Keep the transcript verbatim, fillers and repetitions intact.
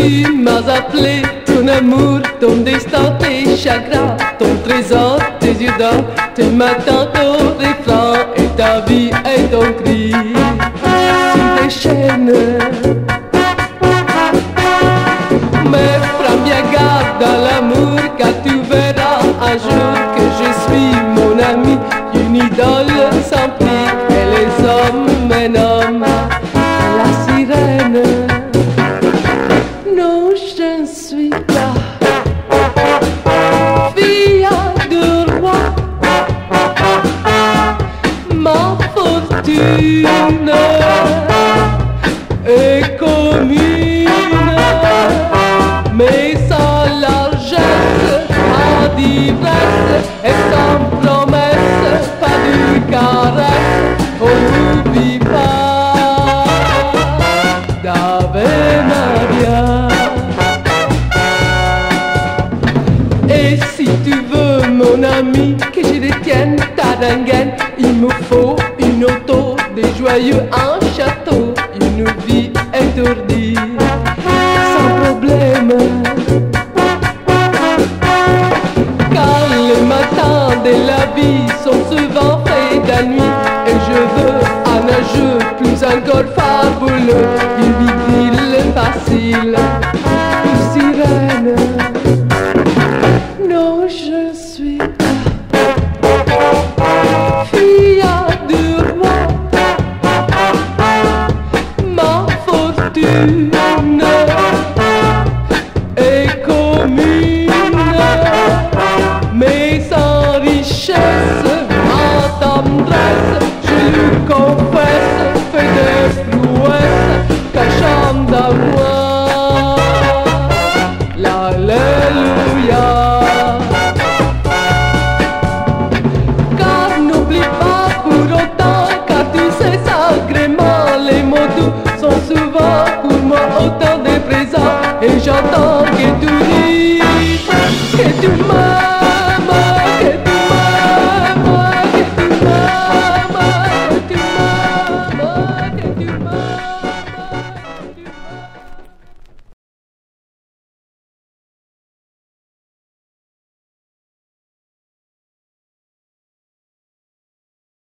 tu m'as appelé, ton amour, ton destin, tes chagrins, ton trésor, tes yeux d'or, tes matins, ton refrain, et ta vie et ton cri sur des chaînes. Mais prends bien garde à l'amour, car tu verras un jour que je suis mon ami, une idole sans prix, et les hommes me nomment la sirène. Non, je ne suis pas fille de roi, ma fortune est commune, mais sans largesse, pas d'ivresse et sans promesse, pas de caresse, on n'oublie pas d'Ave Maria. Et si tu veux, mon ami, que je détienne ta rengaine, il me faut une auto, des joyeux, un château, une vie étourdie, sans problème. Car les matins de la vie sont souvent faits d'ennui, et je veux un jeu plus encore fabuleux, une vie facile.